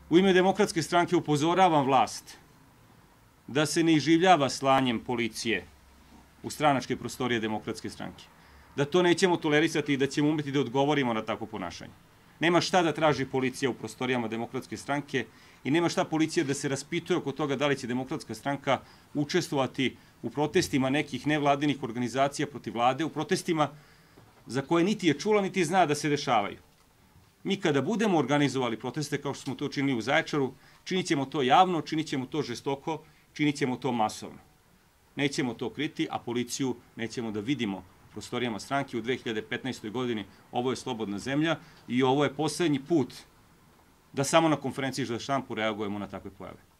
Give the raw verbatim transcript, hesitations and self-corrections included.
U ime Demokratske stranke upozoravam vlast da se ne iživljava slanjem policije u stranačke prostorije Demokratske stranke. Da to nećemo tolerisati i da ćemo umeti da odgovorimo na takvo ponašanje. Nema šta da traži policija u prostorijama Demokratske stranke i nema šta policija da se raspituje oko toga da li će Demokratska stranka učestvovati u protestima nekih nevladinih organizacija protiv vlade, u protestima za koje niti je čula, niti zna da se dešavaju. Mi kada budemo organizovali proteste, kao što smo to učinili u Zaječaru, činit ćemo to javno, činit ćemo to žestoko, činit ćemo to masovno. Nećemo to kriti, a policiju nećemo da vidimo u prostorijama stranke u dve hiljade petnaestoj godini. Ovo je slobodna zemlja i ovo je poslednji put da samo na konferenciji za štampu reagujemo na takve pojave.